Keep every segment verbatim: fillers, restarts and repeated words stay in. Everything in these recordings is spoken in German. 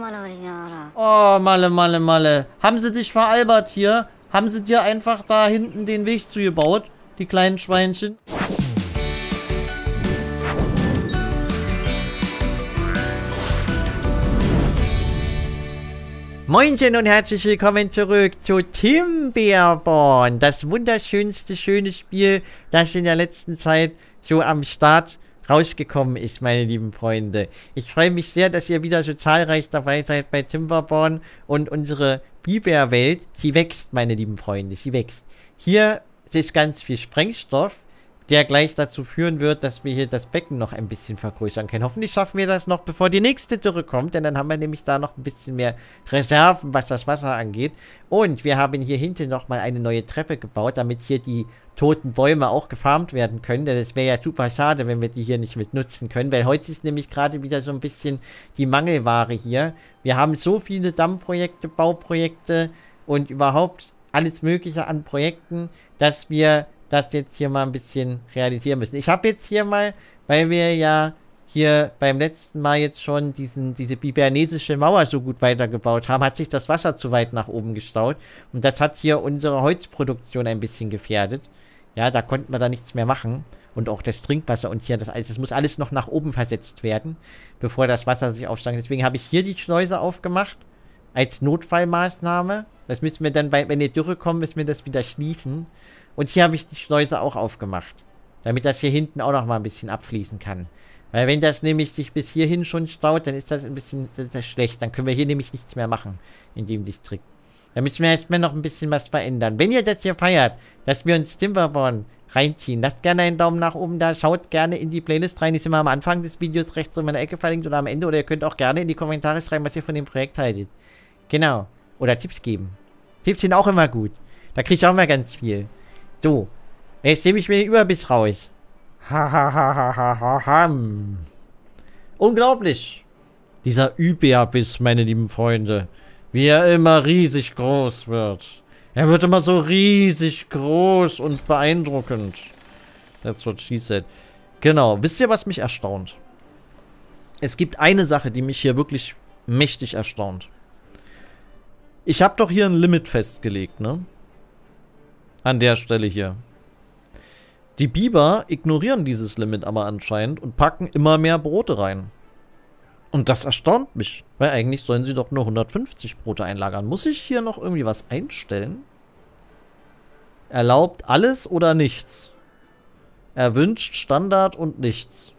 Oh, Malle, Malle, Malle. Haben sie dich veralbert hier? Haben sie dir einfach da hinten den Weg zugebaut? Die kleinen Schweinchen? Moinchen und herzlich willkommen zurück zu Timbeerborn. Das wunderschönste, schöne Spiel, das in der letzten Zeit so am Start rausgekommen ist, meine lieben Freunde. Ich freue mich sehr, dass ihr wieder so zahlreich dabei seid bei Timbeerborn. Und unsere Biberwelt, sie wächst, meine lieben Freunde, sie wächst. Hier ist ganz viel Sprengstoff, der gleich dazu führen wird, dass wir hier das Becken noch ein bisschen vergrößern können. Hoffentlich schaffen wir das noch, bevor die nächste Dürre kommt, denn dann haben wir nämlich da noch ein bisschen mehr Reserven, was das Wasser angeht. Und wir haben hier hinten nochmal eine neue Treppe gebaut, damit hier die toten Bäume auch gefarmt werden können, denn es wäre ja super schade, wenn wir die hier nicht mit nutzen können, weil heute ist nämlich gerade wieder so ein bisschen die Mangelware hier. Wir haben so viele Dammprojekte, Bauprojekte und überhaupt alles Mögliche an Projekten, dass wir das jetzt hier mal ein bisschen realisieren müssen. Ich habe jetzt hier mal, weil wir ja hier beim letzten Mal jetzt schon diesen, diese bibernesische Mauer so gut weitergebaut haben, hat sich das Wasser zu weit nach oben gestaut. Und das hat hier unsere Holzproduktion ein bisschen gefährdet. Ja, da konnten wir da nichts mehr machen. Und auch das Trinkwasser und hier das alles, das muss alles noch nach oben versetzt werden, bevor das Wasser sich aufsteigt. Deswegen habe ich hier die Schleuse aufgemacht, als Notfallmaßnahme. Das müssen wir dann, bei, wenn die Dürre kommt, müssen wir das wieder schließen. Und hier habe ich die Schleuse auch aufgemacht, damit das hier hinten auch noch mal ein bisschen abfließen kann. Weil wenn das nämlich sich bis hierhin schon staut, dann ist das ein bisschen das ist das schlecht. Dann können wir hier nämlich nichts mehr machen in dem Distrikt. Da müssen wir erstmal noch ein bisschen was verändern. Wenn ihr das hier feiert, dass wir uns Timbeerborn reinziehen, lasst gerne einen Daumen nach oben da, schaut gerne in die Playlist rein. Die ist immer am Anfang des Videos rechts in meiner Ecke verlinkt oder am Ende. Oder ihr könnt auch gerne in die Kommentare schreiben, was ihr von dem Projekt haltet. Genau. Oder Tipps geben. Tipps sind auch immer gut. Da kriege ich auch mal ganz viel. So, jetzt nehme ich mir den Überbiss raus. Ha. Unglaublich. Dieser Überbiss, meine lieben Freunde. Wie er immer riesig groß wird. Er wird immer so riesig groß und beeindruckend. That's what she said. Genau, wisst ihr, was mich erstaunt? Es gibt eine Sache, die mich hier wirklich mächtig erstaunt. Ich habe doch hier ein Limit festgelegt, ne? An der Stelle hier. Die Biber ignorieren dieses Limit aber anscheinend und packen immer mehr Brote rein. Und das erstaunt mich, weil eigentlich sollen sie doch nur hundertfünfzig Brote einlagern. Muss ich hier noch irgendwie was einstellen? Erlaubt alles oder nichts? Erwünscht Standard und nichts.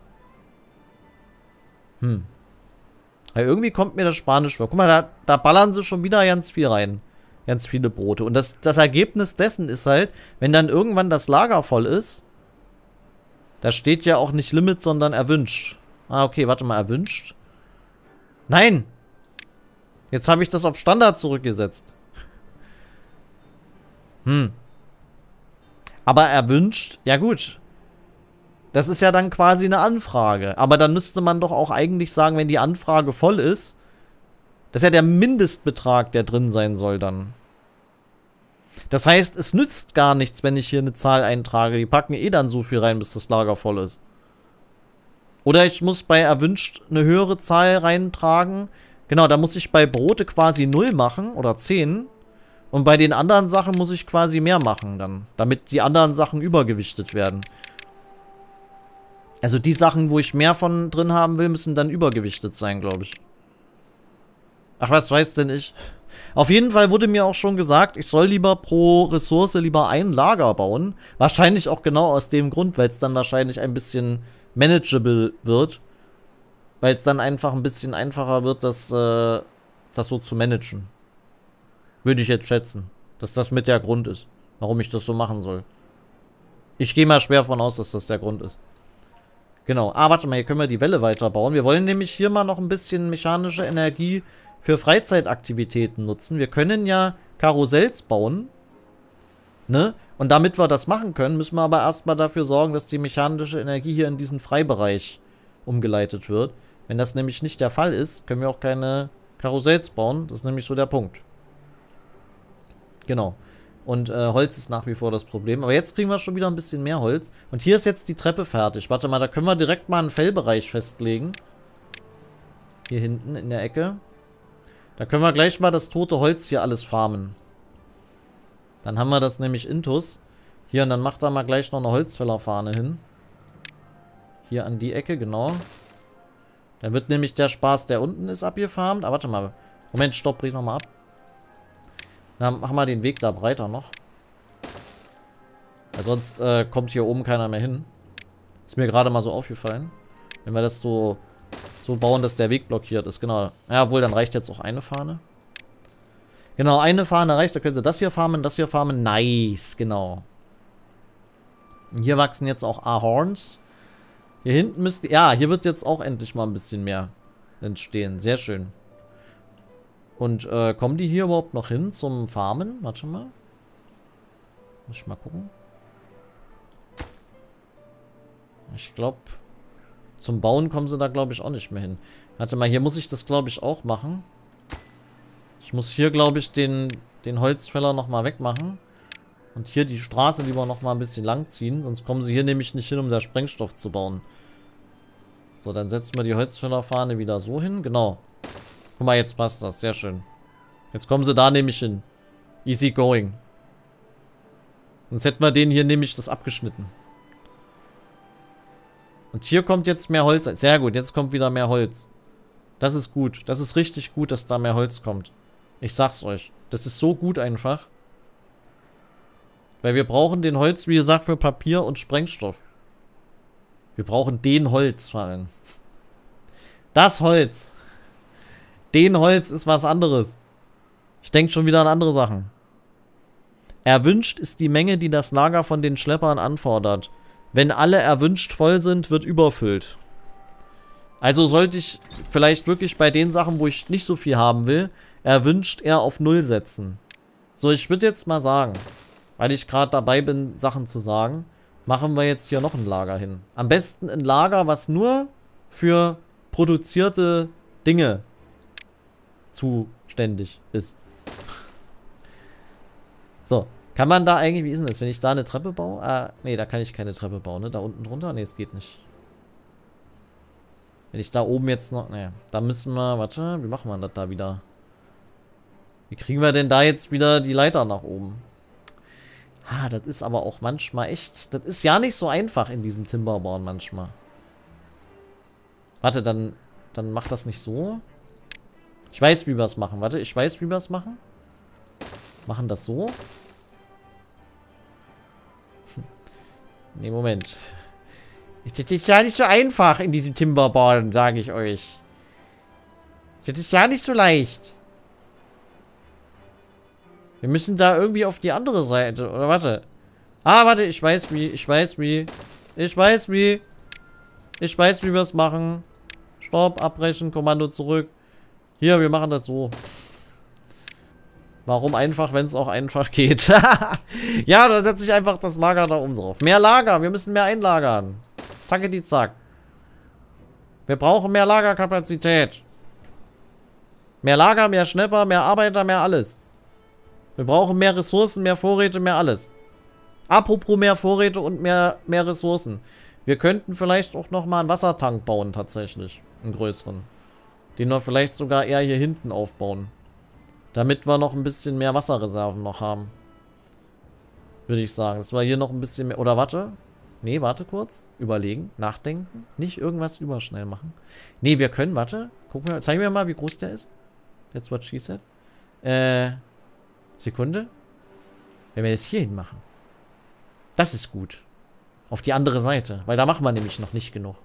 Hm. Ja, irgendwie kommt mir das Spanisch vor. Guck mal, da, da ballern sie schon wieder ganz viel rein. Ganz viele Brote. Und das, das Ergebnis dessen ist halt, wenn dann irgendwann das Lager voll ist, da steht ja auch nicht Limit, sondern erwünscht. Ah, okay, warte mal, erwünscht? Nein! Jetzt habe ich das auf Standard zurückgesetzt. Hm. Aber erwünscht, ja gut. Das ist ja dann quasi eine Anfrage. Aber dann müsste man doch auch eigentlich sagen, wenn die Anfrage voll ist, das ist ja der Mindestbetrag, der drin sein soll dann. Das heißt, es nützt gar nichts, wenn ich hier eine Zahl eintrage. Die packen eh dann so viel rein, bis das Lager voll ist. Oder ich muss bei erwünscht eine höhere Zahl reintragen. Genau, da muss ich bei Brote quasi null machen oder zehn. Und bei den anderen Sachen muss ich quasi mehr machen dann. Damit die anderen Sachen übergewichtet werden. Also die Sachen, wo ich mehr von drin haben will, müssen dann übergewichtet sein, glaube ich. Ach, was weiß denn ich? Auf jeden Fall wurde mir auch schon gesagt, ich soll lieber pro Ressource lieber ein Lager bauen. Wahrscheinlich auch genau aus dem Grund, weil es dann wahrscheinlich ein bisschen manageable wird. Weil es dann einfach ein bisschen einfacher wird, das, äh, das so zu managen. Würde ich jetzt schätzen. Dass das mit der Grund ist, warum ich das so machen soll. Ich gehe mal schwer von aus, dass das der Grund ist. Genau. Ah, warte mal, hier können wir die Welle weiterbauen. Wir wollen nämlich hier mal noch ein bisschen mechanische Energie für Freizeitaktivitäten nutzen. Wir können ja Karussells bauen. Ne? Und damit wir das machen können, müssen wir aber erstmal dafür sorgen, dass die mechanische Energie hier in diesen Freibereich umgeleitet wird. Wenn das nämlich nicht der Fall ist, können wir auch keine Karussells bauen. Das ist nämlich so der Punkt. Genau. Und äh, Holz ist nach wie vor das Problem. Aber jetzt kriegen wir schon wieder ein bisschen mehr Holz. Und hier ist jetzt die Treppe fertig. Warte mal, da können wir direkt mal einen Fellbereich festlegen. Hier hinten in der Ecke. Da können wir gleich mal das tote Holz hier alles farmen. Dann haben wir das nämlich intus. Hier, und dann macht da mal gleich noch eine Holzfällerfahne hin. Hier an die Ecke, genau. Dann wird nämlich der Spaß, der unten ist, abgefarmt. Ah, warte mal. Moment, stopp, brich nochmal ab. Dann machen wir den Weg da breiter noch. Weil sonst äh, kommt hier oben keiner mehr hin. Ist mir gerade mal so aufgefallen. Wenn wir das so, so bauen, dass der Weg blockiert ist. Genau. Ja, wohl, dann reicht jetzt auch eine Fahne. Genau, eine Fahne reicht. Da können sie das hier farmen, das hier farmen. Nice, genau. Und hier wachsen jetzt auch Ahorns. Hier hinten müsste... Ja, hier wird jetzt auch endlich mal ein bisschen mehr entstehen. Sehr schön. Und äh, kommen die hier überhaupt noch hin zum Farmen? Warte mal. Muss ich mal gucken. Ich glaube, zum Bauen kommen sie da, glaube ich, auch nicht mehr hin. Warte mal, hier muss ich das, glaube ich, auch machen. Ich muss hier, glaube ich, den, den Holzfäller nochmal wegmachen. Und hier die Straße lieber nochmal ein bisschen lang ziehen. Sonst kommen sie hier nämlich nicht hin, um da Sprengstoff zu bauen. So, dann setzen wir die Holzfällerfahne wieder so hin. Genau. Guck mal, jetzt passt das. Sehr schön. Jetzt kommen sie da nämlich hin. Easy going. Sonst hätten wir denen hier nämlich das abgeschnitten. Und hier kommt jetzt mehr Holz. Sehr gut, jetzt kommt wieder mehr Holz. Das ist gut. Das ist richtig gut, dass da mehr Holz kommt. Ich sag's euch. Das ist so gut einfach. Weil wir brauchen den Holz, wie gesagt, für Papier und Sprengstoff. Wir brauchen den Holz vor allem. Das Holz. Den Holz ist was anderes. Ich denke schon wieder an andere Sachen. Erwünscht ist die Menge, die das Lager von den Schleppern anfordert. Wenn alle erwünscht voll sind, wird überfüllt. Also sollte ich vielleicht wirklich bei den Sachen, wo ich nicht so viel haben will, erwünscht eher auf null setzen. So, ich würde jetzt mal sagen, weil ich gerade dabei bin, Sachen zu sagen, machen wir jetzt hier noch ein Lager hin. Am besten ein Lager, was nur für produzierte Dinge zuständig ist. So, kann man da eigentlich, wie ist denn das, wenn ich da eine Treppe baue? Ah, nee, da kann ich keine Treppe bauen, ne? Da unten drunter? Nee, es geht nicht. Wenn ich da oben jetzt noch, naja, da müssen wir, warte, wie machen wir das da wieder? Wie kriegen wir denn da jetzt wieder die Leiter nach oben? Ah, das ist aber auch manchmal echt, das ist ja nicht so einfach in diesem Timberborn manchmal. Warte, dann, dann mach das nicht so. Ich weiß, wie wir es machen. Warte, ich weiß, wie wir es machen. Machen das so. Nee, Moment. Das ist ja nicht so einfach in diesem Timberborn, sage ich euch. Das ist ja nicht so leicht. Wir müssen da irgendwie auf die andere Seite. Oder warte. Ah, warte, ich weiß wie. Ich weiß wie. Ich weiß wie. Ich weiß, wie wir es machen. Stopp, abbrechen, Kommando zurück. Hier, wir machen das so. Warum einfach, wenn es auch einfach geht? Ja, da setze ich einfach das Lager da oben drauf. Mehr Lager, wir müssen mehr einlagern. Zacke die Zack. Wir brauchen mehr Lagerkapazität. Mehr Lager, mehr Schnepper, mehr Arbeiter, mehr alles. Wir brauchen mehr Ressourcen, mehr Vorräte, mehr alles. Apropos mehr Vorräte und mehr, mehr Ressourcen. Wir könnten vielleicht auch nochmal einen Wassertank bauen, tatsächlich. Einen größeren. Den wir vielleicht sogar eher hier hinten aufbauen. Damit wir noch ein bisschen mehr Wasserreserven noch haben. Würde ich sagen. Dass wir hier noch ein bisschen mehr... Oder warte. Nee, warte kurz. Überlegen. Nachdenken. Nicht irgendwas überschnell machen. Nee, wir können... Warte. Guck mal. Zeig mir mal, wie groß der ist. That's what she said. Äh... Sekunde. Wenn wir das hier hin machen. Das ist gut. Auf die andere Seite. Weil da machen wir nämlich noch nicht genug.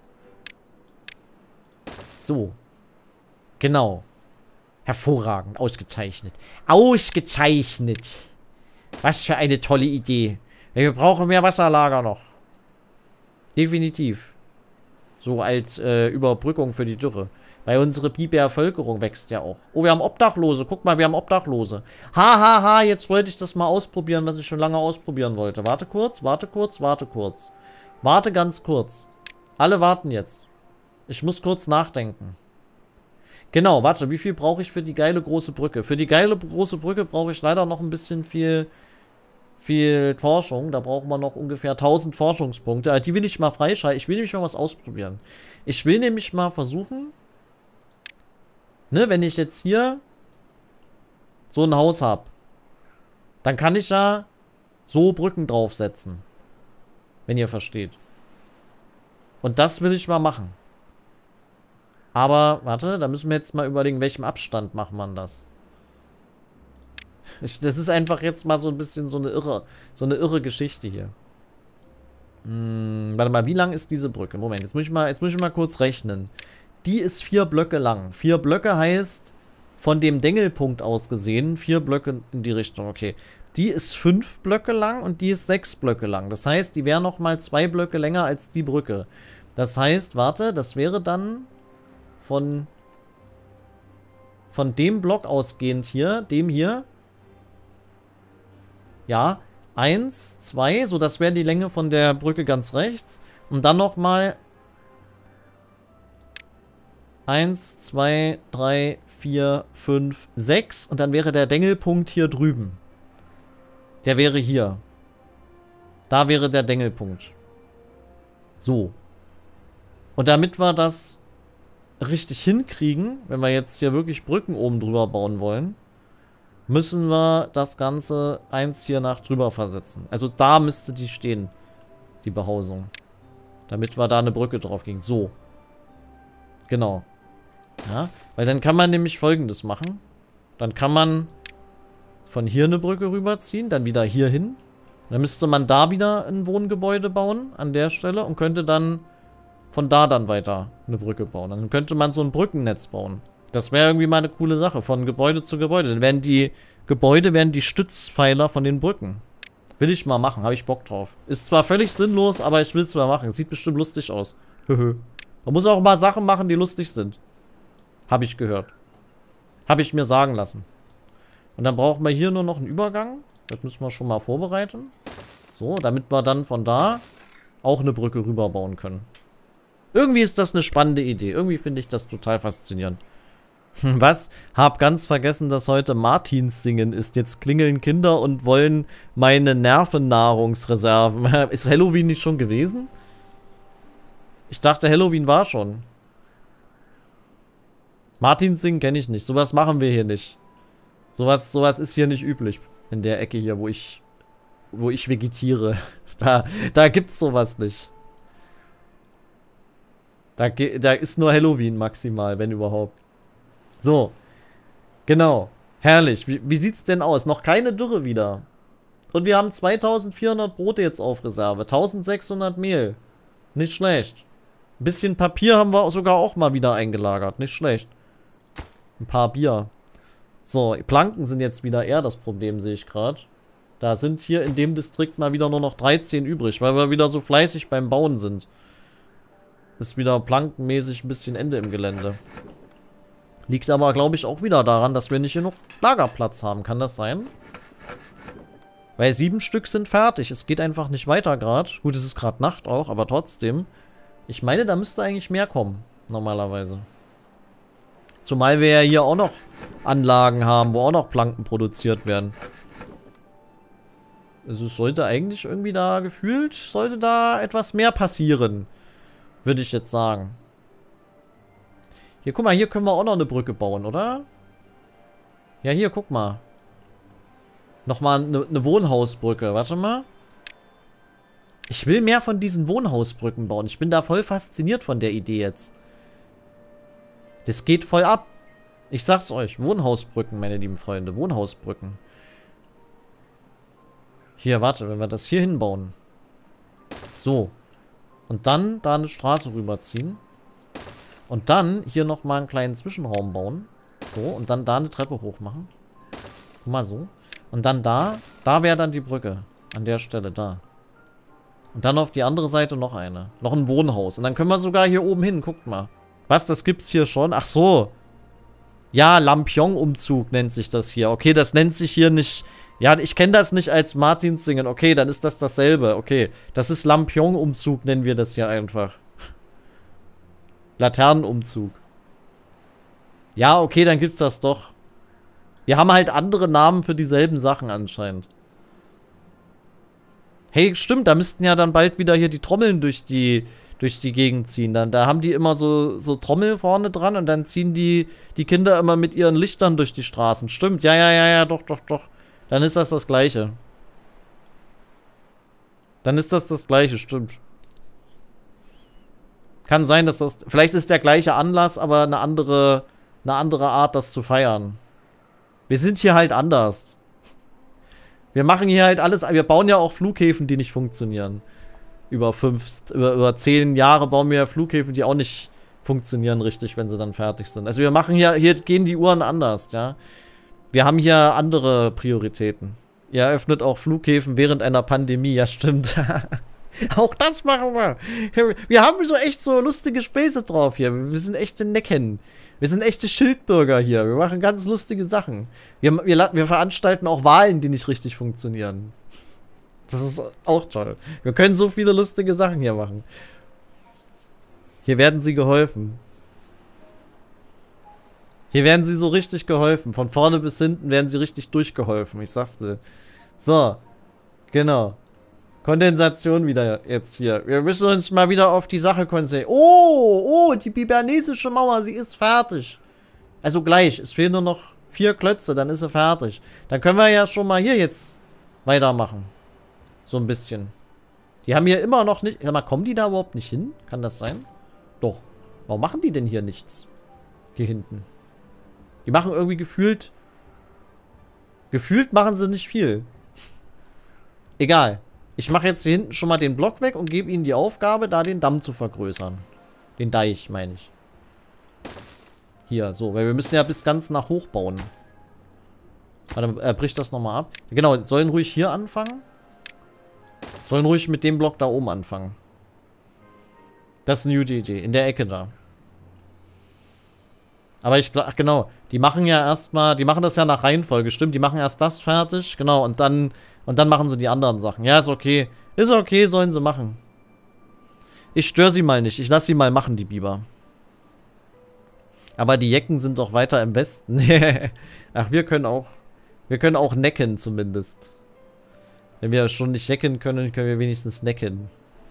So. Genau. Hervorragend. Ausgezeichnet. Ausgezeichnet. Was für eine tolle Idee. Wir brauchen mehr Wasserlager noch. Definitiv. So als äh, Überbrückung für die Dürre. Weil unsere Bevölkerung wächst ja auch. Oh, wir haben Obdachlose. Guck mal, wir haben Obdachlose. Ha, ha, ha. Jetzt wollte ich das mal ausprobieren, was ich schon lange ausprobieren wollte. Warte kurz, warte kurz, warte kurz. Warte ganz kurz. Alle warten jetzt. Ich muss kurz nachdenken. Genau, warte. Wie viel brauche ich für die geile große Brücke? Für die geile große Brücke brauche ich leider noch ein bisschen viel... viel Forschung. Da brauchen wir noch ungefähr tausend Forschungspunkte. Die will ich mal freischalten. Ich will nämlich mal was ausprobieren. Ich will nämlich mal versuchen... Ne, wenn ich jetzt hier so ein Haus habe, dann kann ich ja so Brücken draufsetzen. Wenn ihr versteht. Und das will ich mal machen. Aber, warte, da müssen wir jetzt mal überlegen, in welchem Abstand macht man das. Ich, das ist einfach jetzt mal so ein bisschen so eine irre, so eine irre Geschichte hier. Hm, warte mal, wie lang ist diese Brücke? Moment, jetzt muss ich mal, jetzt muss ich mal kurz rechnen. Die ist vier Blöcke lang. Vier Blöcke heißt, von dem Dengelpunkt aus gesehen, vier Blöcke in die Richtung. Okay. Die ist fünf Blöcke lang und die ist sechs Blöcke lang. Das heißt, die wäre nochmal zwei Blöcke länger als die Brücke. Das heißt, warte, das wäre dann von, von dem Block ausgehend hier, dem hier. Ja, eins, zwei, so das wäre die Länge von der Brücke ganz rechts. Und dann nochmal eins, zwei, drei, vier, fünf, sechs. Und dann wäre der Dengelpunkt hier drüben. Der wäre hier. Da wäre der Dengelpunkt. So. Und damit wir das richtig hinkriegen, wenn wir jetzt hier wirklich Brücken oben drüber bauen wollen, müssen wir das Ganze eins hier nach drüber versetzen. Also da müsste die stehen, die Behausung. Damit wir da eine Brücke drauf kriegen. So. Genau. Ja, weil dann kann man nämlich Folgendes machen. Dann kann man von hier eine Brücke rüberziehen, dann wieder hier hin. Dann müsste man da wieder ein Wohngebäude bauen, an der Stelle, und könnte dann von da dann weiter eine Brücke bauen. Dann könnte man so ein Brückennetz bauen. Das wäre irgendwie mal eine coole Sache, von Gebäude zu Gebäude. Dann werden die Gebäude, werden die Stützpfeiler von den Brücken. Will ich mal machen, habe ich Bock drauf. Ist zwar völlig sinnlos, aber ich will es mal machen. Sieht bestimmt lustig aus. Man muss auch mal Sachen machen, die lustig sind. Habe ich gehört. Habe ich mir sagen lassen. Und dann brauchen wir hier nur noch einen Übergang. Das müssen wir schon mal vorbereiten. So, damit wir dann von da auch eine Brücke rüberbauen können. Irgendwie ist das eine spannende Idee. Irgendwie finde ich das total faszinierend. Was? Hab ganz vergessen, dass heute Martinssingen ist. Jetzt klingeln Kinder und wollen meine Nervennahrungsreserven. Ist Halloween nicht schon gewesen? Ich dachte, Halloween war schon. Martinssingen kenne ich nicht. Sowas machen wir hier nicht. Sowas, sowas ist hier nicht üblich. In der Ecke hier, wo ich, wo ich vegetiere. Da, da gibt's sowas nicht. Da, da ist nur Halloween maximal, wenn überhaupt. So. Genau. Herrlich. Wie, wie sieht's denn aus? Noch keine Dürre wieder. Und wir haben zweitausendvierhundert Brote jetzt auf Reserve. eintausendsechshundert Mehl. Nicht schlecht. Ein bisschen Papier haben wir sogar auch mal wieder eingelagert. Nicht schlecht. Ein paar Bier. So, Planken sind jetzt wieder eher das Problem, sehe ich gerade. Da sind hier in dem Distrikt mal wieder nur noch dreizehn übrig, weil wir wieder so fleißig beim Bauen sind. Ist wieder plankenmäßig ein bisschen Ende im Gelände. Liegt aber, glaube ich, auch wieder daran, dass wir nicht genug Lagerplatz haben. Kann das sein? Weil sieben Stück sind fertig. Es geht einfach nicht weiter gerade. Gut, es ist gerade Nacht auch, aber trotzdem. Ich meine, da müsste eigentlich mehr kommen. Normalerweise. Zumal wir ja hier auch noch Anlagen haben, wo auch noch Planken produziert werden. Also es sollte eigentlich irgendwie da gefühlt, sollte da etwas mehr passieren. Würde ich jetzt sagen. Hier, guck mal, hier können wir auch noch eine Brücke bauen, oder? Ja, hier, guck mal. Nochmal eine, eine Wohnhausbrücke. Warte mal. Ich will mehr von diesen Wohnhausbrücken bauen. Ich bin da voll fasziniert von der Idee jetzt. Das geht voll ab. Ich sag's euch. Wohnhausbrücken, meine lieben Freunde. Wohnhausbrücken. Hier, warte, wenn wir das hier hinbauen. So. Und dann da eine Straße rüberziehen. Und dann hier nochmal einen kleinen Zwischenraum bauen. So, und dann da eine Treppe hoch machen. Guck mal so. Und dann da, da wäre dann die Brücke. An der Stelle, da. Und dann auf die andere Seite noch eine. Noch ein Wohnhaus. Und dann können wir sogar hier oben hin, guckt mal. Was, das gibt's hier schon? Ach so. Ja, Lampion-Umzug nennt sich das hier. Okay, das nennt sich hier nicht... Ja, ich kenne das nicht als Martinssingen. Okay, dann ist das dasselbe. Okay, das ist Lampion-Umzug, nennen wir das hier einfach. Laternenumzug. Ja, okay, dann gibt's das doch. Wir haben halt andere Namen für dieselben Sachen anscheinend. Hey, stimmt, da müssten ja dann bald wieder hier die Trommeln durch die durch die Gegend ziehen. Dann, da haben die immer so, so Trommel vorne dran und dann ziehen die, die Kinder immer mit ihren Lichtern durch die Straßen. Stimmt, ja, ja, ja, ja, doch, doch, doch. Dann ist das das Gleiche. Dann ist das das Gleiche, stimmt. Kann sein, dass das... Vielleicht ist der gleiche Anlass, aber eine andere, eine andere Art, das zu feiern. Wir sind hier halt anders. Wir machen hier halt alles... Wir bauen ja auch Flughäfen, die nicht funktionieren. Über fünf, über, über zehn Jahre bauen wir Flughäfen, die auch nicht funktionieren richtig, wenn sie dann fertig sind. Also wir machen hier... Hier gehen die Uhren anders, ja. Wir haben hier andere Prioritäten. Ihr eröffnet auch Flughäfen während einer Pandemie. Ja, stimmt. Auch das machen wir. Wir haben so echt so lustige Späße drauf hier. Wir sind echte Necken. Wir sind echte Schildbürger hier. Wir machen ganz lustige Sachen. Wir, wir, wir veranstalten auch Wahlen, die nicht richtig funktionieren. Das ist auch toll. Wir können so viele lustige Sachen hier machen. Hier werden sie geholfen. Hier werden sie so richtig geholfen. Von vorne bis hinten werden sie richtig durchgeholfen. Ich sag's dir. So. Genau. Kondensation wieder jetzt hier. Wir müssen uns mal wieder auf die Sache konzentrieren. Oh, oh, die bibernesische Mauer, sie ist fertig. Also gleich. Es fehlen nur noch vier Klötze, dann ist sie fertig. Dann können wir ja schon mal hier jetzt weitermachen. So ein bisschen. Die haben hier immer noch nicht... Sag mal, kommen die da überhaupt nicht hin? Kann das sein? Doch. Warum machen die denn hier nichts? Hier hinten. Die machen irgendwie gefühlt... Gefühlt machen sie nicht viel. Egal. Ich mache jetzt hier hinten schon mal den Block weg und gebe ihnen die Aufgabe, da den Damm zu vergrößern. Den Deich, meine ich. Hier, so. Weil wir müssen ja bis ganz nach hoch bauen. Warte, er bricht das nochmal ab. Genau, sollen ruhig hier anfangen. Sollen ruhig mit dem Block da oben anfangen. Das ist eine gute Idee. In der Ecke da. Aber ich glaube, genau, die machen ja erstmal, die machen das ja nach Reihenfolge, stimmt, die machen erst das fertig, genau, und dann, und dann machen sie die anderen Sachen. Ja, ist okay. Ist okay, sollen sie machen. Ich störe sie mal nicht, ich lasse sie mal machen, die Biber. Aber die Jecken sind doch weiter im Westen. Ach, wir können auch, wir können auch necken zumindest. Wenn wir schon nicht jecken können, können wir wenigstens necken.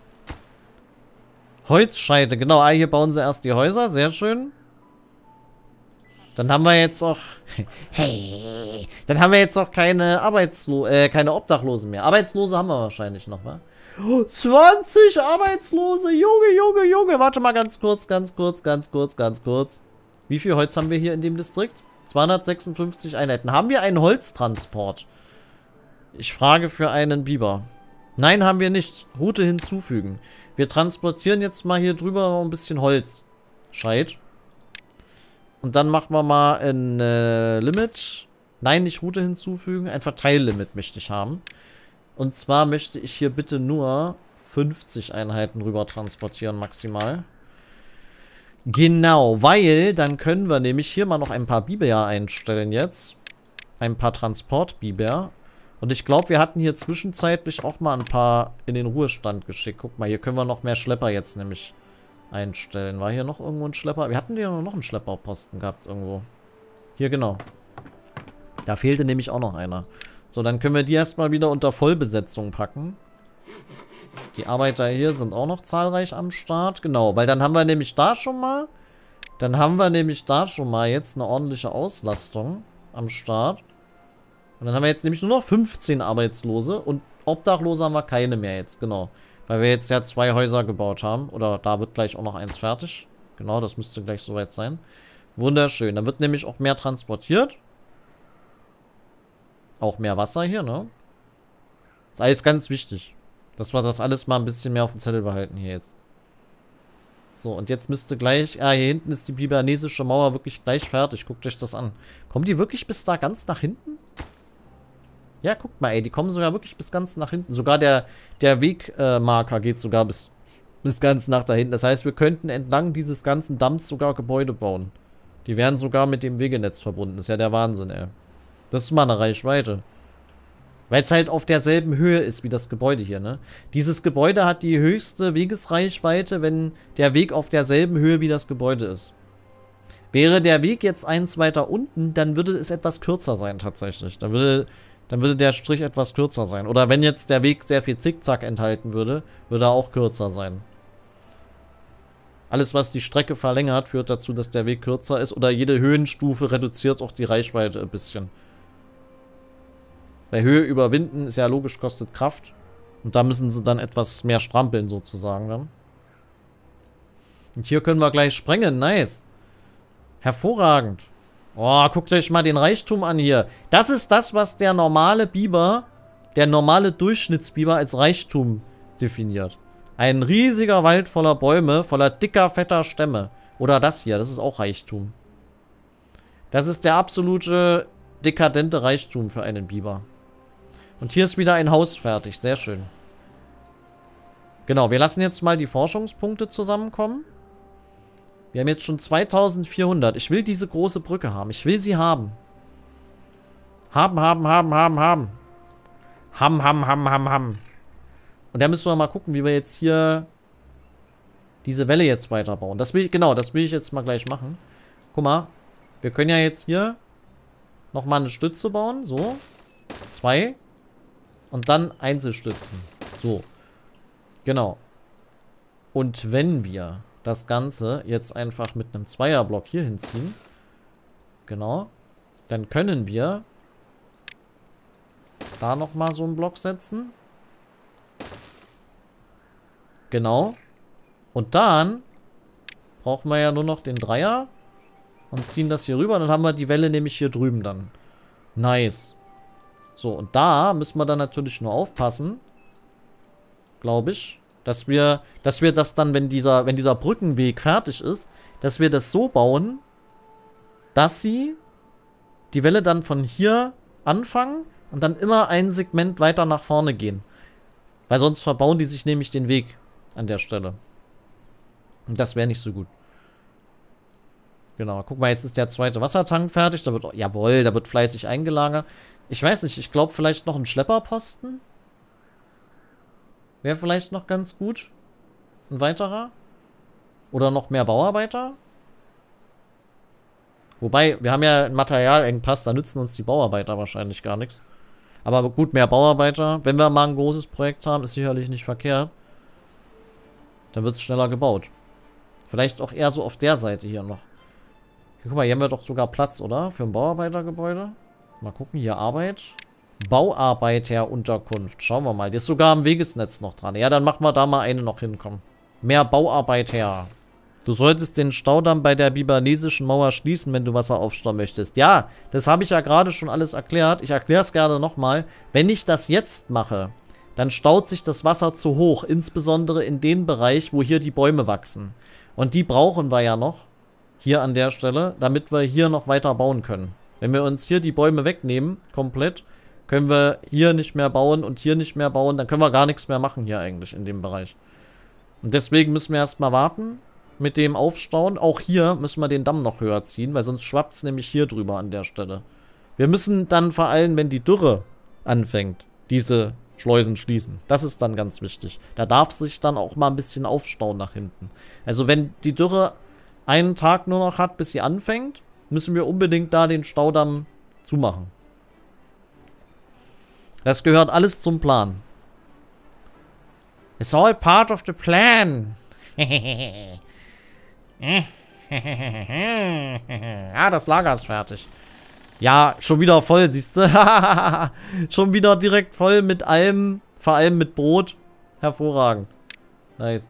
Holzscheite, genau, ah, hier bauen sie erst die Häuser, sehr schön. Dann haben wir jetzt auch... Hey! Dann haben wir jetzt auch keine Arbeitslo äh, keine Obdachlosen mehr. Arbeitslose haben wir wahrscheinlich noch, wa? Oh, zwanzig Arbeitslose! Junge, Junge, Junge! Warte mal ganz kurz, ganz kurz, ganz kurz, ganz kurz. Wie viel Holz haben wir hier in dem Distrikt? zweihundertsechsundfünfzig Einheiten. Haben wir einen Holztransport? Ich frage für einen Biber. Nein, haben wir nicht. Route hinzufügen. Wir transportieren jetzt mal hier drüber noch ein bisschen Holz. Scheit. Und dann machen wir mal ein äh, Limit. Nein, nicht Route hinzufügen. Ein Verteillimit möchte ich haben. Und zwar möchte ich hier bitte nur fünfzig Einheiten rüber transportieren maximal. Genau, weil dann können wir nämlich hier mal noch ein paar Biber einstellen jetzt. Ein paar Transportbiber. Und ich glaube, wir hatten hier zwischenzeitlich auch mal ein paar in den Ruhestand geschickt. Guck mal, hier können wir noch mehr Schlepper jetzt nämlich einstellen. War hier noch irgendwo ein Schlepper? Wir hatten hier noch einen Schlepperposten gehabt irgendwo. Hier, genau. Da fehlte nämlich auch noch einer. So, dann können wir die erstmal wieder unter Vollbesetzung packen. Die Arbeiter hier sind auch noch zahlreich am Start. Genau, weil dann haben wir nämlich da schon mal... Dann haben wir nämlich da schon mal jetzt eine ordentliche Auslastung am Start. Und dann haben wir jetzt nämlich nur noch fünfzehn Arbeitslose. Und Obdachlose haben wir keine mehr jetzt, genau. Weil wir jetzt ja zwei Häuser gebaut haben. Oder da wird gleich auch noch eins fertig. Genau, das müsste gleich soweit sein. Wunderschön. Dann wird nämlich auch mehr transportiert. Auch mehr Wasser hier, ne? Ist alles ganz wichtig. Dass wir das alles mal ein bisschen mehr auf dem Zettel behalten hier jetzt. So, und jetzt müsste gleich... Ah, hier hinten ist die bibernesische Mauer wirklich gleich fertig. Guckt euch das an. Kommen die wirklich bis da ganz nach hinten? Ja, guckt mal, ey, die kommen sogar wirklich bis ganz nach hinten. Sogar der, der Wegmarker äh, geht sogar bis, bis ganz nach da hinten. Das heißt, wir könnten entlang dieses ganzen Damms sogar Gebäude bauen. Die wären sogar mit dem Wegenetz verbunden. Das ist ja der Wahnsinn, ey. Das ist mal eine Reichweite. Weil es halt auf derselben Höhe ist wie das Gebäude hier, ne? Dieses Gebäude hat die höchste Wegesreichweite, wenn der Weg auf derselben Höhe wie das Gebäude ist. Wäre der Weg jetzt eins weiter unten, dann würde es etwas kürzer sein tatsächlich. Dann würde... Dann würde der Strich etwas kürzer sein. Oder wenn jetzt der Weg sehr viel Zickzack enthalten würde, würde er auch kürzer sein. Alles, was die Strecke verlängert, führt dazu, dass der Weg kürzer ist. Oder jede Höhenstufe reduziert auch die Reichweite ein bisschen. Bei Höhe überwinden ist ja logisch, kostet Kraft. Und da müssen sie dann etwas mehr strampeln, sozusagen dann. Und hier können wir gleich sprengen. Nice. Hervorragend. Oh, guckt euch mal den Reichtum an hier. Das ist das, was der normale Biber, der normale Durchschnittsbiber als Reichtum definiert. Ein riesiger Wald voller Bäume, voller dicker, fetter Stämme. Oder das hier, das ist auch Reichtum. Das ist der absolute dekadente Reichtum für einen Biber. Und hier ist wieder ein Haus fertig. Sehr schön. Genau, wir lassen jetzt mal die Forschungspunkte zusammenkommen. Wir haben jetzt schon zweitausendvierhundert. Ich will diese große Brücke haben. Ich will sie haben. Haben, haben, haben, haben, haben. Ham, ham, ham, ham, ham. Und da müssen wir mal gucken, wie wir jetzt hier diese Welle jetzt weiterbauen. Das will ich, genau, das will ich jetzt mal gleich machen. Guck mal, wir können ja jetzt hier nochmal eine Stütze bauen. So. Zwei. Und dann Einzelstützen. So. Genau. Und wenn wir das Ganze jetzt einfach mit einem Zweierblock hier hinziehen, genau, dann können wir da nochmal so einen Block setzen. Genau. Und dann brauchen wir ja nur noch den Dreier und ziehen das hier rüber. Dann haben wir die Welle nämlich hier drüben dann. Nice. So, und da müssen wir dann natürlich nur aufpassen, glaube ich, dass wir, dass wir das dann, wenn dieser, wenn dieser Brückenweg fertig ist, dass wir das so bauen, dass sie die Welle dann von hier anfangen und dann immer ein Segment weiter nach vorne gehen. Weil sonst verbauen die sich nämlich den Weg an der Stelle. Und das wäre nicht so gut. Genau, guck mal, jetzt ist der zweite Wassertank fertig. Da wird, jawohl, da wird fleißig eingelagert. Ich weiß nicht, ich glaube vielleicht noch ein Schlepperposten. Wäre vielleicht noch ganz gut. Ein weiterer. Oder noch mehr Bauarbeiter. Wobei, wir haben ja einen Materialengpass, da nützen uns die Bauarbeiter wahrscheinlich gar nichts. Aber gut, mehr Bauarbeiter. Wenn wir mal ein großes Projekt haben, ist sicherlich nicht verkehrt. Dann wird es schneller gebaut. Vielleicht auch eher so auf der Seite hier noch. Guck mal, hier haben wir doch sogar Platz, oder? Für ein Bauarbeitergebäude. Mal gucken, hier Arbeit. Bauarbeiterunterkunft. Schauen wir mal. Die ist sogar am Wegesnetz noch dran. Ja, dann machen wir da mal eine noch hinkommen. Mehr Bauarbeiter. Du solltest den Staudamm bei der bibernesischen Mauer schließen, wenn du Wasser aufstauen möchtest. Ja, das habe ich ja gerade schon alles erklärt. Ich erkläre es gerne nochmal. Wenn ich das jetzt mache, dann staut sich das Wasser zu hoch. Insbesondere in dem Bereich, wo hier die Bäume wachsen. Und die brauchen wir ja noch. Hier an der Stelle, damit wir hier noch weiter bauen können. Wenn wir uns hier die Bäume wegnehmen, komplett, können wir hier nicht mehr bauen und hier nicht mehr bauen. Dann können wir gar nichts mehr machen hier eigentlich in dem Bereich. Und deswegen müssen wir erstmal warten mit dem Aufstauen. Auch hier müssen wir den Damm noch höher ziehen, weil sonst schwappt es nämlich hier drüber an der Stelle. Wir müssen dann vor allem, wenn die Dürre anfängt, diese Schleusen schließen. Das ist dann ganz wichtig. Da darf sich dann auch mal ein bisschen aufstauen nach hinten. Also wenn die Dürre einen Tag nur noch hat, bis sie anfängt, müssen wir unbedingt da den Staudamm zumachen. Das gehört alles zum Plan. It's all part of the plan. Ah, das Lager ist fertig. Ja, schon wieder voll, siehst du? Schon wieder direkt voll mit allem, vor allem mit Brot. Hervorragend. Nice.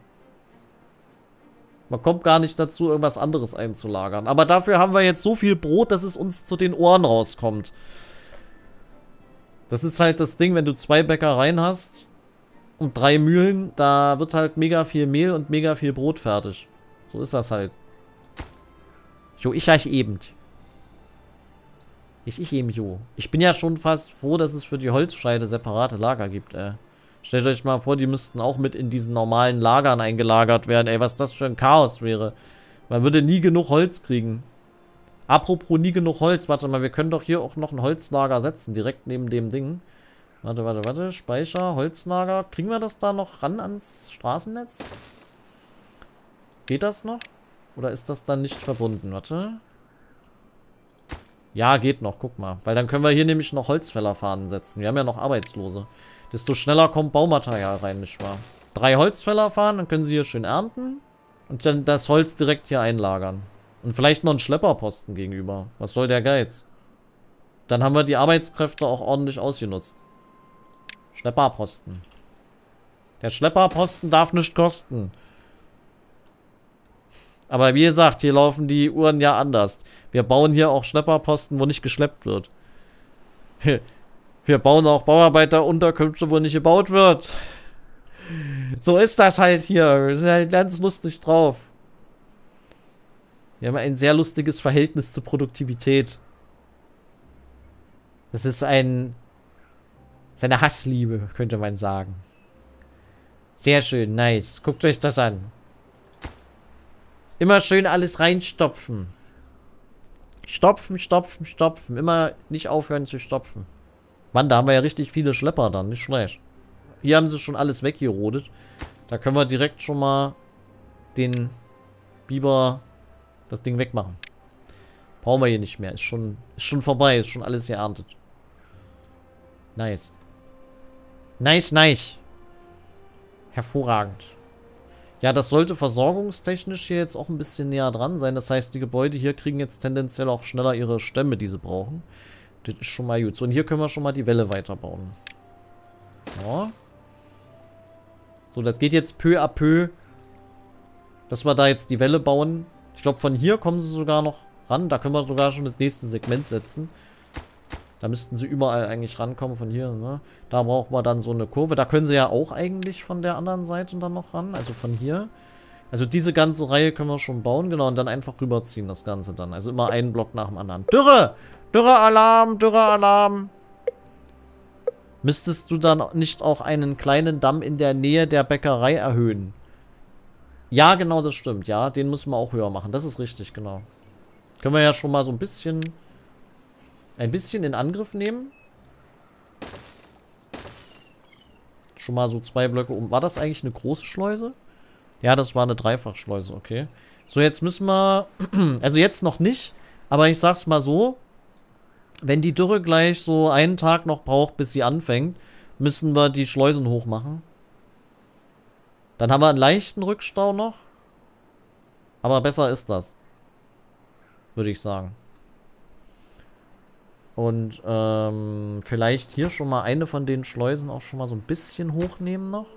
Man kommt gar nicht dazu, irgendwas anderes einzulagern. Aber dafür haben wir jetzt so viel Brot, dass es uns zu den Ohren rauskommt. Das ist halt das Ding, wenn du zwei Bäckereien hast und drei Mühlen, da wird halt mega viel Mehl und mega viel Brot fertig. So ist das halt. Jo, ich euch eben. Ich, ich eben, jo. Ich bin ja schon fast froh, dass es für die Holzscheide separate Lager gibt, ey. Stellt euch mal vor, die müssten auch mit in diesen normalen Lagern eingelagert werden, ey. Was das für ein Chaos wäre. Man würde nie genug Holz kriegen. Apropos nie genug Holz. Warte mal, wir können doch hier auch noch ein Holzlager setzen, direkt neben dem Ding. Warte, warte, warte. Speicher, Holzlager. Kriegen wir das da noch ran ans Straßennetz? Geht das noch? Oder ist das dann nicht verbunden? Warte. Ja, geht noch. Guck mal. Weil dann können wir hier nämlich noch Holzfällerfahnen setzen. Wir haben ja noch Arbeitslose. Desto schneller kommt Baumaterial rein, nicht wahr? Drei Holzfällerfahnen, dann können sie hier schön ernten. Und dann das Holz direkt hier einlagern. Und vielleicht noch einen Schlepperposten gegenüber. Was soll der Geiz? Dann haben wir die Arbeitskräfte auch ordentlich ausgenutzt. Schlepperposten. Der Schlepperposten darf nicht kosten. Aber wie gesagt, hier laufen die Uhren ja anders. Wir bauen hier auch Schlepperposten, wo nicht geschleppt wird. Wir, wir bauen auch Bauarbeiterunterkünfte, wo nicht gebaut wird. So ist das halt hier. Wir sind halt ganz lustig drauf. Wir haben ein sehr lustiges Verhältnis zur Produktivität. Das ist ein... Das ist eine Hassliebe, könnte man sagen. Sehr schön, nice. Guckt euch das an. Immer schön alles reinstopfen. Stopfen, stopfen, stopfen. Immer nicht aufhören zu stopfen. Mann, da haben wir ja richtig viele Schlepper dann. Nicht schlecht. Hier haben sie schon alles weggerodet. Da können wir direkt schon mal den Biber das Ding wegmachen. Brauchen wir hier nicht mehr. Ist schon, ist schon vorbei. Ist schon alles geerntet. Nice. Nice, nice. Hervorragend. Ja, das sollte versorgungstechnisch hier jetzt auch ein bisschen näher dran sein. Das heißt, die Gebäude hier kriegen jetzt tendenziell auch schneller ihre Stämme, die sie brauchen. Das ist schon mal gut. So, und hier können wir schon mal die Welle weiterbauen. So. So, das geht jetzt peu à peu, dass wir da jetzt die Welle bauen. Ich glaube, von hier kommen sie sogar noch ran. Da können wir sogar schon das nächste Segment setzen. Da müssten sie überall eigentlich rankommen von hier, ne? Da brauchen wir dann so eine Kurve. Da können sie ja auch eigentlich von der anderen Seite dann noch ran. Also von hier. Also diese ganze Reihe können wir schon bauen, genau. Und dann einfach rüberziehen das Ganze dann. Also immer einen Block nach dem anderen. Dürre! Dürre-Alarm! Dürre-Alarm! Müsstest du dann nicht auch einen kleinen Damm in der Nähe der Bäckerei erhöhen? Ja, genau, das stimmt. Ja, den müssen wir auch höher machen. Das ist richtig, genau. Können wir ja schon mal so ein bisschen... Ein bisschen in Angriff nehmen. Schon mal so zwei Blöcke um. War das eigentlich eine große Schleuse? Ja, das war eine Dreifachschleuse, okay. So, jetzt müssen wir... Also jetzt noch nicht, aber ich sag's mal so. Wenn die Dürre gleich so einen Tag noch braucht, bis sie anfängt, müssen wir die Schleusen hochmachen. Dann haben wir einen leichten Rückstau noch. Aber besser ist das. Würde ich sagen. Und ähm, vielleicht hier schon mal eine von den Schleusen auch schon mal so ein bisschen hochnehmen noch.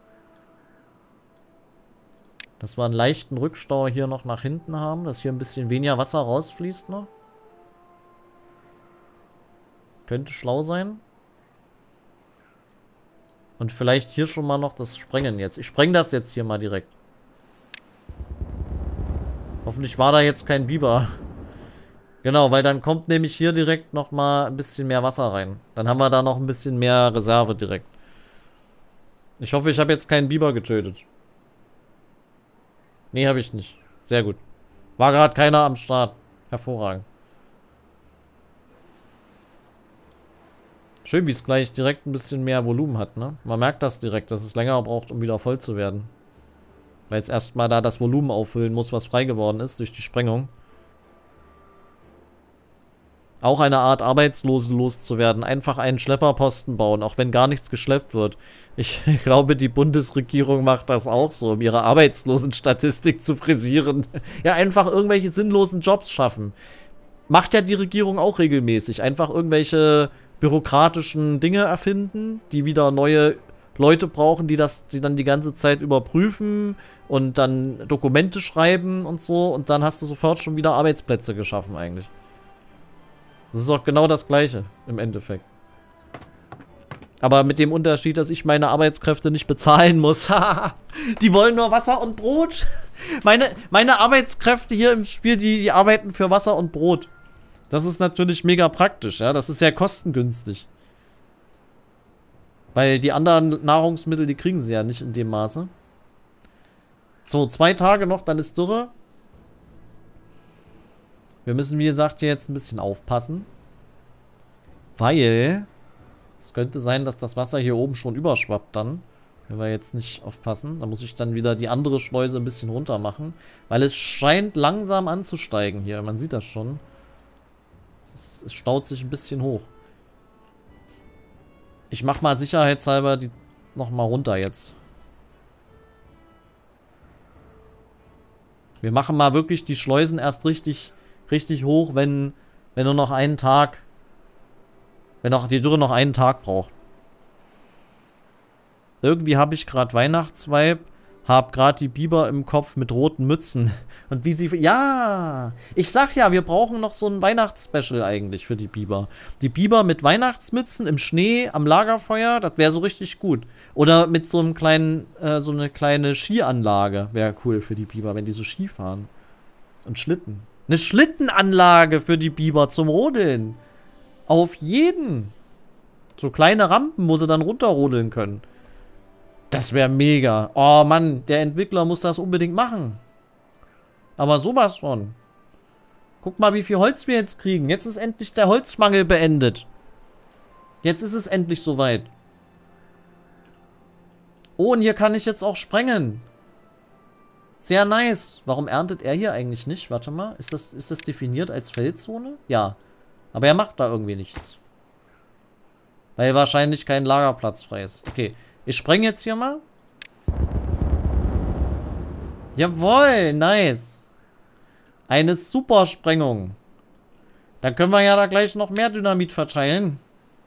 Dass wir einen leichten Rückstau hier noch nach hinten haben. Dass hier ein bisschen weniger Wasser rausfließt noch. Könnte schlau sein. Und vielleicht hier schon mal noch das Sprengen jetzt. Ich spreng das jetzt hier mal direkt. Hoffentlich war da jetzt kein Biber. Genau, weil dann kommt nämlich hier direkt nochmal ein bisschen mehr Wasser rein. Dann haben wir da noch ein bisschen mehr Reserve direkt. Ich hoffe, ich habe jetzt keinen Biber getötet. Nee, habe ich nicht. Sehr gut. War gerade keiner am Start. Hervorragend. Schön, wie es gleich direkt ein bisschen mehr Volumen hat, ne? Man merkt das direkt, dass es länger braucht, um wieder voll zu werden. Weil jetzt erstmal da das Volumen auffüllen muss, was frei geworden ist durch die Sprengung. Auch eine Art Arbeitslose loszuwerden. Einfach einen Schlepperposten bauen, auch wenn gar nichts geschleppt wird. Ich glaube, die Bundesregierung macht das auch so, um ihre Arbeitslosenstatistik zu frisieren. Ja, einfach irgendwelche sinnlosen Jobs schaffen. Macht ja die Regierung auch regelmäßig. Einfach irgendwelche bürokratischen Dinge erfinden, die wieder neue Leute brauchen, die das, die dann die ganze Zeit überprüfen und dann Dokumente schreiben und so. Und dann hast du sofort schon wieder Arbeitsplätze geschaffen eigentlich. Das ist auch genau das Gleiche im Endeffekt. Aber mit dem Unterschied, dass ich meine Arbeitskräfte nicht bezahlen muss. Die wollen nur Wasser und Brot. Meine, meine Arbeitskräfte hier im Spiel, die, die arbeiten für Wasser und Brot. Das ist natürlich mega praktisch, ja. Das ist sehr kostengünstig. Weil die anderen Nahrungsmittel, die kriegen sie ja nicht in dem Maße. So, zwei Tage noch, dann ist Dürre. Wir müssen, wie gesagt, hier jetzt ein bisschen aufpassen. Weil es könnte sein, dass das Wasser hier oben schon überschwappt dann. Wenn wir jetzt nicht aufpassen. Da muss ich dann wieder die andere Schleuse ein bisschen runter machen. Weil es scheint langsam anzusteigen hier. Man sieht das schon. Es, es staut sich ein bisschen hoch. Ich mach mal sicherheitshalber die nochmal runter jetzt. Wir machen mal wirklich die Schleusen erst richtig, richtig hoch, wenn, wenn nur noch einen Tag, wenn auch die Dürre noch einen Tag braucht. Irgendwie habe ich gerade Weihnachtsvibe, habe gerade die Biber im Kopf mit roten Mützen. Und wie sie... Ja! Ich sag ja, wir brauchen noch so ein Weihnachtsspecial eigentlich für die Biber. Die Biber mit Weihnachtsmützen im Schnee, am Lagerfeuer, das wäre so richtig gut. Oder mit so einem kleinen, äh, so eine kleine Skianlage wäre cool für die Biber, wenn die so Ski fahren. Und Schlitten. Eine Schlittenanlage für die Biber zum Rodeln. Auf jeden. So kleine Rampen, wo sie dann runterrodeln können. Das wäre mega. Oh Mann, der Entwickler muss das unbedingt machen. Aber sowas von. Guck mal, wie viel Holz wir jetzt kriegen. Jetzt ist endlich der Holzmangel beendet. Jetzt ist es endlich soweit. Oh, und hier kann ich jetzt auch sprengen. Sehr nice. Warum erntet er hier eigentlich nicht? Warte mal. Ist das, ist das definiert als Feldzone? Ja. Aber er macht da irgendwie nichts. Weil wahrscheinlich kein Lagerplatz frei ist. Okay. Ich spreng jetzt hier mal. Jawohl, nice. Eine super Sprengung. Dann können wir ja da gleich noch mehr Dynamit verteilen.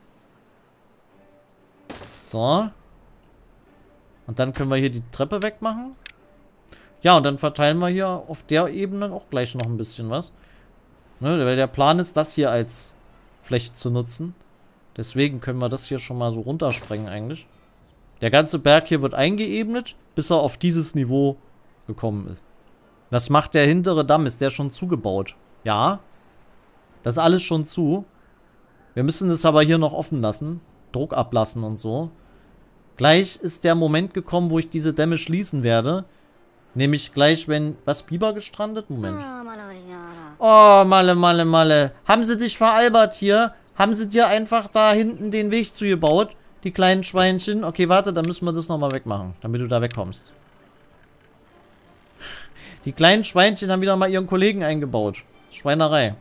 So. Und dann können wir hier die Treppe wegmachen. Ja, und dann verteilen wir hier auf der Ebene auch gleich noch ein bisschen was. Ne, weil der Plan ist, das hier als Fläche zu nutzen. Deswegen können wir das hier schon mal so runtersprengen eigentlich. Der ganze Berg hier wird eingeebnet, bis er auf dieses Niveau gekommen ist. Was macht der hintere Damm? Ist der schon zugebaut? Ja. Das ist alles schon zu. Wir müssen das aber hier noch offen lassen. Druck ablassen und so. Gleich ist der Moment gekommen, wo ich diese Dämme schließen werde. Nämlich gleich, wenn... Was, Biber gestrandet? Moment. Oh, Malle, Malle, Malle. Haben sie dich veralbert hier? Haben sie dir einfach da hinten den Weg zugebaut? Die kleinen Schweinchen. Okay, warte, dann müssen wir das nochmal wegmachen, damit du da wegkommst. Die kleinen Schweinchen haben wieder mal ihren Kollegen eingebaut. Schweinerei.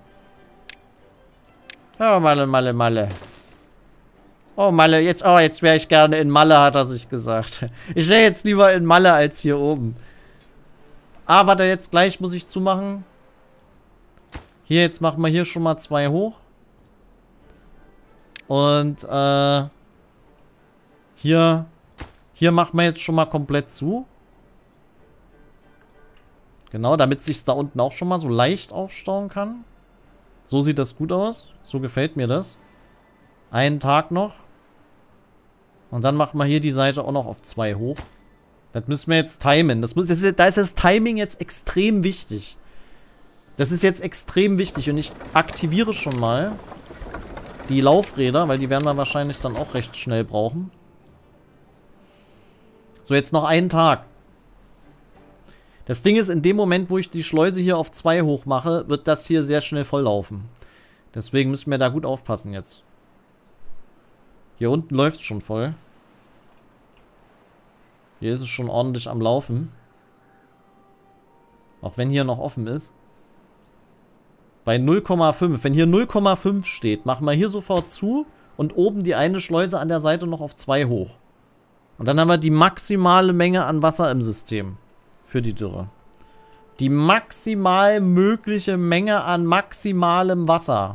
Oh, Malle, Malle, Malle. Oh, Malle, jetzt, oh, jetzt wäre ich gerne in Malle, hat er sich gesagt. Ich wäre jetzt lieber in Malle als hier oben. Ah, warte, jetzt gleich muss ich zumachen. Hier, jetzt machen wir hier schon mal zwei hoch. Und, äh... Hier, hier machen wir jetzt schon mal komplett zu. Genau, damit sich da unten auch schon mal so leicht aufstauen kann. So sieht das gut aus. So gefällt mir das. Einen Tag noch. Und dann machen wir hier die Seite auch noch auf zwei hoch. Das müssen wir jetzt timen. Das muss, das ist, da ist das Timing jetzt extrem wichtig. Das ist jetzt extrem wichtig. Und ich aktiviere schon mal die Laufräder, weil die werden wir wahrscheinlich dann auch recht schnell brauchen. So, jetzt noch einen Tag. Das Ding ist, in dem Moment, wo ich die Schleuse hier auf zwei hoch mache, wird das hier sehr schnell volllaufen. Deswegen müssen wir da gut aufpassen jetzt. Hier unten läuft es schon voll. Hier ist es schon ordentlich am Laufen. Auch wenn hier noch offen ist. Bei null Komma fünf. Wenn hier null Komma fünf steht, machen wir hier sofort zu und oben die eine Schleuse an der Seite noch auf zwei hoch. Und dann haben wir die maximale Menge an Wasser im System. Für die Dürre. Die maximal mögliche Menge an maximalem Wasser.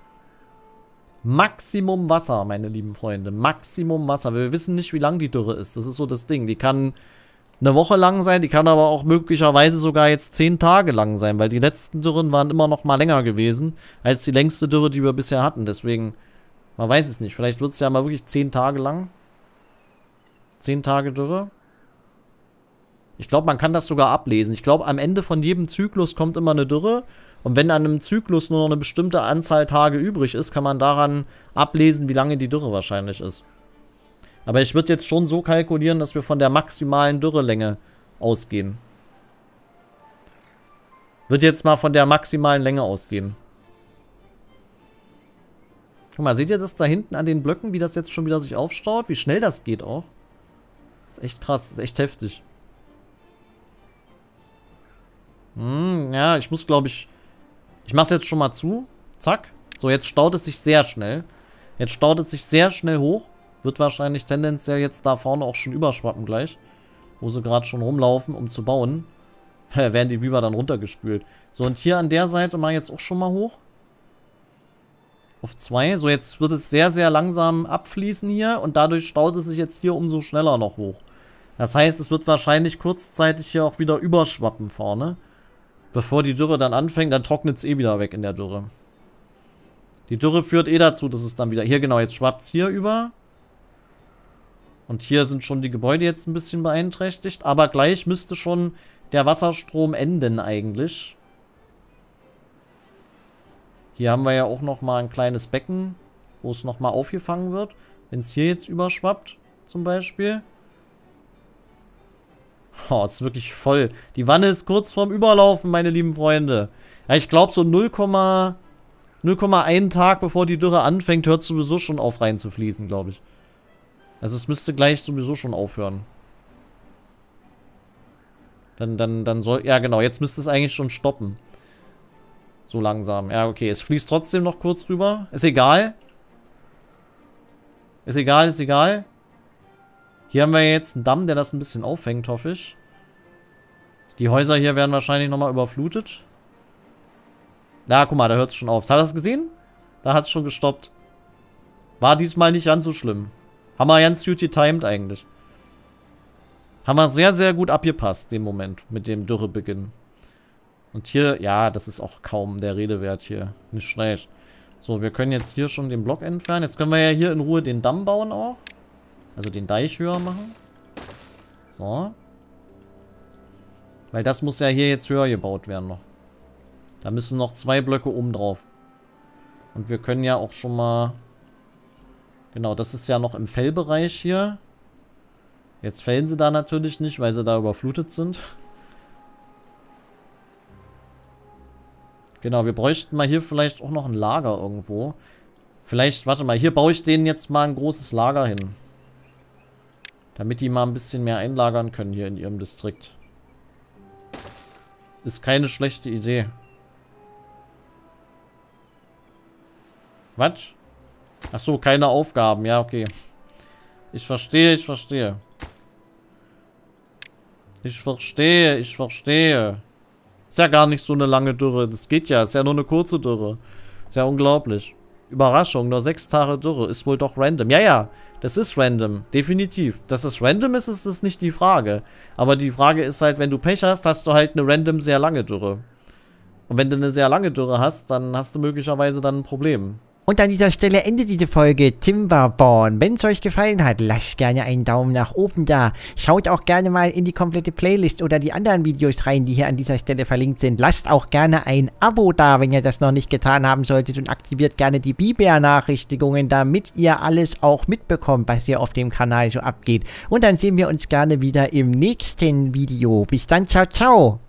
Maximum Wasser, meine lieben Freunde. Maximum Wasser. Wir wissen nicht, wie lang die Dürre ist. Das ist so das Ding. Die kann eine Woche lang sein. Die kann aber auch möglicherweise sogar jetzt zehn Tage lang sein. Weil die letzten Dürren waren immer noch mal länger gewesen. Als die längste Dürre, die wir bisher hatten. Deswegen, man weiß es nicht. Vielleicht wird es ja mal wirklich zehn Tage lang. zehn Tage Dürre. Ich glaube, man kann das sogar ablesen. Ich glaube, am Ende von jedem Zyklus kommt immer eine Dürre. Und wenn an einem Zyklus nur noch eine bestimmte Anzahl Tage übrig ist, kann man daran ablesen, wie lange die Dürre wahrscheinlich ist. Aber ich würde jetzt schon so kalkulieren, dass wir von der maximalen Dürrelänge ausgehen. Wird jetzt mal von der maximalen Länge ausgehen. Guck mal, seht ihr das da hinten an den Blöcken, wie das jetzt schon wieder sich aufstaut? Wie schnell das geht auch. Das ist echt krass, das ist echt heftig. Hm, ja, ich muss, glaube ich... Ich mache es jetzt schon mal zu. Zack. So, jetzt staut es sich sehr schnell. Jetzt staut es sich sehr schnell hoch. Wird wahrscheinlich tendenziell jetzt da vorne auch schon überschwappen gleich. Wo sie gerade schon rumlaufen, um zu bauen. werden die Biber dann runtergespült. So, und hier an der Seite mal jetzt auch schon mal hoch. Auf zwei. So, jetzt wird es sehr, sehr langsam abfließen hier. Und dadurch staut es sich jetzt hier umso schneller noch hoch. Das heißt, es wird wahrscheinlich kurzzeitig hier auch wieder überschwappen vorne. Bevor die Dürre dann anfängt, dann trocknet es eh wieder weg in der Dürre. Die Dürre führt eh dazu, dass es dann wieder... Hier, genau, jetzt schwappt es hier über. Und hier sind schon die Gebäude jetzt ein bisschen beeinträchtigt. Aber gleich müsste schon der Wasserstrom enden eigentlich. Hier haben wir ja auch nochmal ein kleines Becken, wo es nochmal aufgefangen wird. Wenn es hier jetzt überschwappt, zum Beispiel. Oh, ist wirklich voll. Die Wanne ist kurz vorm Überlaufen, meine lieben Freunde. Ja, ich glaube so null Komma eins Tag bevor die Dürre anfängt, hört es sowieso schon auf reinzufließen, glaube ich. Also es müsste gleich sowieso schon aufhören. Dann, dann, dann soll... Ja, genau. Jetzt müsste es eigentlich schon stoppen. So langsam. Ja, okay. Es fließt trotzdem noch kurz rüber. Ist egal. Ist egal, ist egal. Hier haben wir jetzt einen Damm, der das ein bisschen auffängt, hoffe ich. Die Häuser hier werden wahrscheinlich nochmal überflutet. Ja, guck mal, da hört es schon auf. Hat er das gesehen? Da hat es schon gestoppt. War diesmal nicht ganz so schlimm. Haben wir ganz gut getimed eigentlich. Haben wir sehr, sehr gut abgepasst, den Moment, mit dem Dürrebeginn. Und hier, ja, das ist auch kaum der Rede wert hier. Nicht schlecht. So, wir können jetzt hier schon den Block entfernen. Jetzt können wir ja hier in Ruhe den Damm bauen auch. Also den Deich höher machen. So. Weil das muss ja hier jetzt höher gebaut werden noch. Da müssen noch zwei Blöcke oben drauf. Und wir können ja auch schon mal... Genau, das ist ja noch im Fellbereich hier. Jetzt fällen sie da natürlich nicht, weil sie da überflutet sind. Genau, wir bräuchten mal hier vielleicht auch noch ein Lager irgendwo. Vielleicht, warte mal, hier baue ich denen jetzt mal ein großes Lager hin. Damit die mal ein bisschen mehr einlagern können hier in ihrem Distrikt. Ist keine schlechte Idee. Was? Ach so, keine Aufgaben. Ja, okay. Ich verstehe, ich verstehe. Ich verstehe, ich verstehe. Ist ja gar nicht so eine lange Dürre. Das geht ja. Ist ja nur eine kurze Dürre. Ist ja unglaublich. Überraschung, nur sechs Tage Dürre. Ist wohl doch random. Ja, ja. Das ist random. Definitiv. Dass es random ist, ist das nicht die Frage. Aber die Frage ist halt, wenn du Pech hast, hast du halt eine random sehr lange Dürre. Und wenn du eine sehr lange Dürre hast, dann hast du möglicherweise dann ein Problem. Und an dieser Stelle endet diese Folge Timberborn. Wenn es euch gefallen hat, lasst gerne einen Daumen nach oben da. Schaut auch gerne mal in die komplette Playlist oder die anderen Videos rein, die hier an dieser Stelle verlinkt sind. Lasst auch gerne ein Abo da, wenn ihr das noch nicht getan haben solltet. Und aktiviert gerne die Biber-Nachrichtigungen, damit ihr alles auch mitbekommt, was hier auf dem Kanal so abgeht. Und dann sehen wir uns gerne wieder im nächsten Video. Bis dann, ciao, ciao.